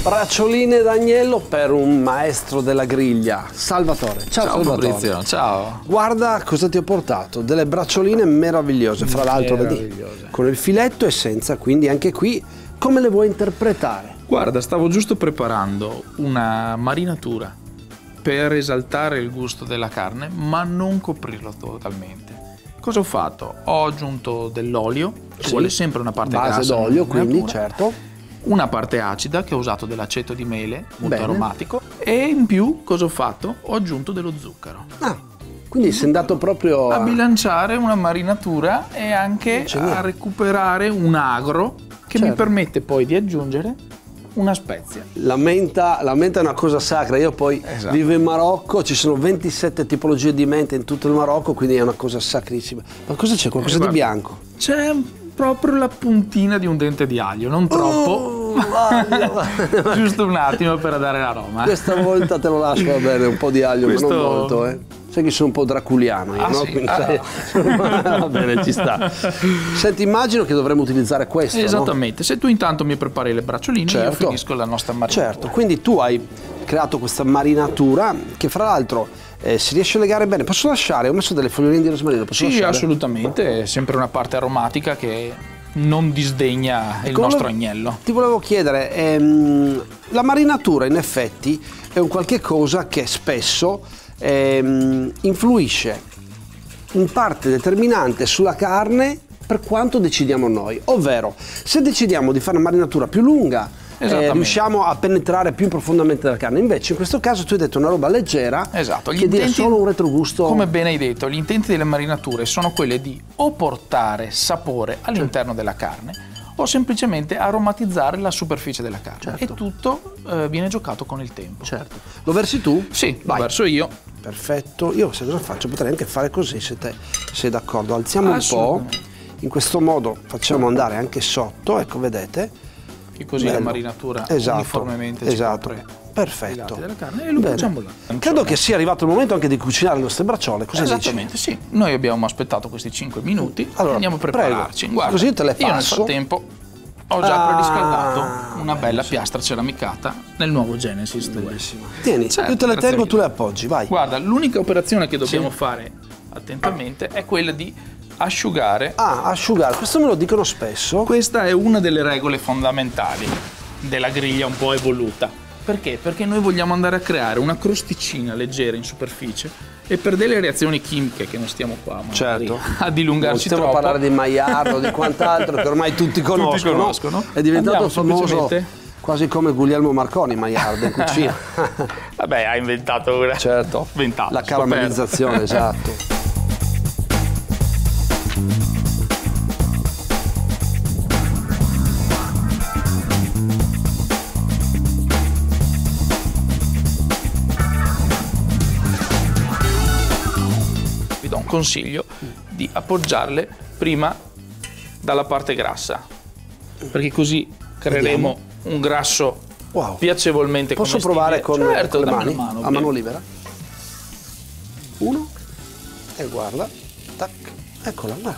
Braccioline d'agnello per un maestro della griglia, Salvatore. Ciao Salvatore. Fabrizio, ciao. Guarda cosa ti ho portato, delle braccioline meravigliose, fra l'altro vedi, con il filetto e senza, quindi anche qui come le vuoi interpretare? Guarda, stavo giusto preparando una marinatura per esaltare il gusto della carne, ma non coprirlo totalmente. Cosa ho fatto? Ho aggiunto dell'olio, ci vuole sempre una parte base grassa, d'olio, quindi certo. Una parte acida, che ho usato dell'aceto di mele, molto aromatico, e in più cosa ho fatto? Ho aggiunto dello zucchero. Ah, quindi sei andato proprio a bilanciare una marinatura e anche a recuperare un agro che mi permette poi di aggiungere una spezia. La menta è una cosa sacra. Io poi vivo in Marocco, ci sono 27 tipologie di menta in tutto il Marocco, quindi è una cosa sacrissima. Ma cosa c'è? Qualcosa di bianco? C'è proprio la puntina di un dente di aglio, non troppo, giusto un attimo per dare l'aroma. Questa volta te lo lascio, va bene, un po' di aglio, ma non molto, eh. Sai che sono un po' draculiano io, no? Sì? Va bene, ci sta. Senti, immagino che dovremmo utilizzare questo, esattamente, no? Se tu intanto mi prepari le braccioline, io finisco la nostra marinatura. Certo, quindi tu hai creato questa marinatura che fra l'altro si riesce a legare bene. Posso lasciare? Ho messo delle foglioline di rosmarino, posso lasciare? Assolutamente, è sempre una parte aromatica che non disdegna il nostro agnello. Ti volevo chiedere, la marinatura in effetti è un qualche cosa che spesso influisce in parte determinante sulla carne per quanto decidiamo noi, ovvero se decidiamo di fare una marinatura più lunga riusciamo a penetrare più profondamente la carne, invece in questo caso tu hai detto una roba leggera che dia solo un retrogusto. Come bene hai detto, gli intenti delle marinature sono quelli di o portare sapore all'interno della carne o semplicemente aromatizzare la superficie della carne, e tutto viene giocato con il tempo. Certo. Lo versi tu? Sì, lo verso io. Perfetto, io se cosa faccio? Potrei anche fare così, se te sei d'accordo. Alziamo un po', in questo modo facciamo andare anche sotto, ecco, vedete? Che così la marinatura uniformemente si copre i lati della carne, e lo facciamo là. Credo che sia arrivato il momento anche di cucinare le nostre bracciole. Cosa Esattamente, sì. Noi abbiamo aspettato questi 5 minuti, andiamo a prepararci. Guarda, così te le passo. Io nel frattempo ho già preriscaldato una bella piastra ceramicata nel nuovo Genesis 2. Bellissima. Tieni, io te le tengo, tu le appoggi, vai. Guarda, l'unica operazione che dobbiamo fare attentamente è quella di asciugare. Asciugare, questo me lo dicono spesso. Questa è una delle regole fondamentali della griglia un po' evoluta. Perché? Perché noi vogliamo andare a creare una crosticina leggera in superficie, e per delle reazioni chimiche che non stiamo qua a dilungarci troppo. Non stiamo a parlare di Maillard o di quant'altro che ormai tutti conoscono. È diventato famoso quasi come Guglielmo Marconi, Maillard in cucina. Vabbè, ha inventato una. Certo, la caramellizzazione, esatto. Vi do un consiglio di appoggiarle prima dalla parte grassa, perché così creeremo un grasso piacevolmente commestibile. Posso provare con le mani? A mano libera? Uno, e guarda, tac, eccola, guarda.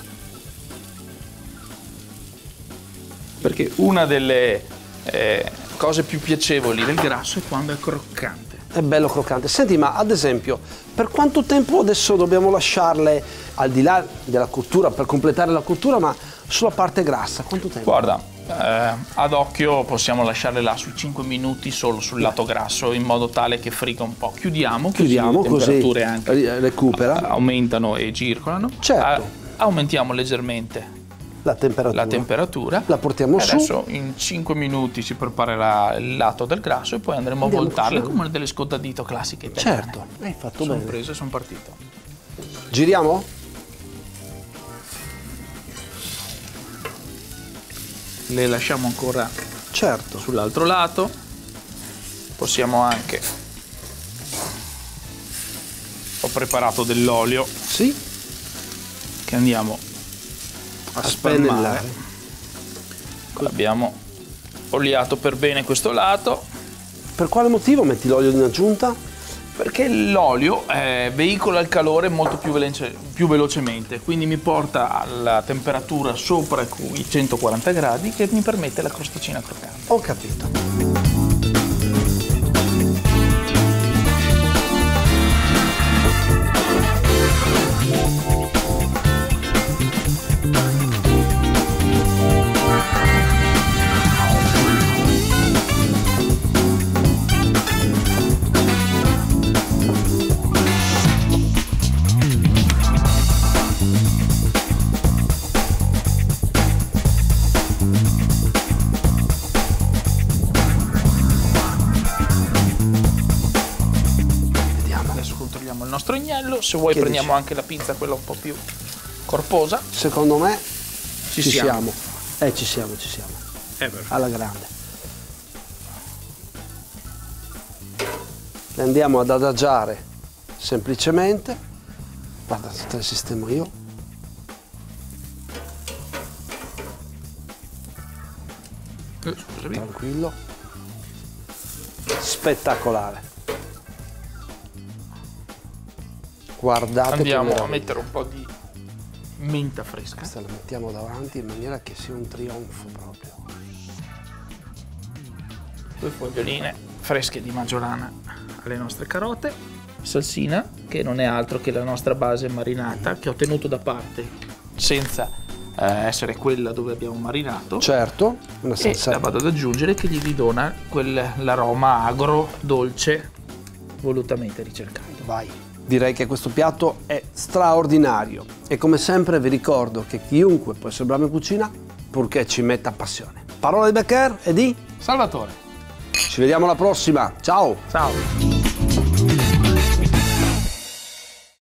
Perché una delle cose più piacevoli del grasso è quando è croccante. È bello croccante. Senti, ma ad esempio, per quanto tempo adesso dobbiamo lasciarle, al di là della cottura, per completare la cottura, ma sulla parte grassa, quanto tempo? Guarda, ad occhio possiamo lasciarle là sui 5 minuti solo sul lato grasso, in modo tale che friga un po'. Chiudiamo così le temperature anche recupera, aumentano e circolano. Certo. Aumentiamo leggermente la temperatura, la portiamo su. Adesso in 5 minuti si preparerà il lato del grasso e poi andremo a voltarle come delle scotadito classiche italiane. Certo, hai fatto bene. Sono preso e sono partito. Giriamo? Le lasciamo ancora sull'altro lato. Possiamo anche, ho preparato dell'olio che andiamo a spennellare. Abbiamo oliato per bene questo lato. Per quale motivo metti l'olio in aggiunta? Perché l'olio veicola il calore molto più velocemente, quindi mi porta alla temperatura sopra i 140 gradi che mi permette la crosticina croccante. Ho capito. Agnello, se vuoi prendiamo anche la pizza, quella un po' più corposa. Secondo me ci siamo. Ci siamo. Perfetto. Alla grande. Le andiamo ad adagiare semplicemente. Guarda, te le sistemo io. Scusami. Tranquillo. Spettacolare. Guardate. Andiamo a mettere un po' di menta fresca. Questa la mettiamo davanti in maniera che sia un trionfo proprio. 2 foglioline fresche di maggiolana alle nostre carote, salsina che non è altro che la nostra base marinata che ho tenuto da parte senza essere quella dove abbiamo marinato. Certo, una E salsa. la vado ad aggiungere che gli ridona l'aroma agro, dolce, volutamente ricercato. Vai. Direi che questo piatto è straordinario e come sempre vi ricordo che chiunque può essere bravo in cucina purché ci metta passione. Parola di Becker e di Salvatore. ci vediamo alla prossima. Ciao! Ciao!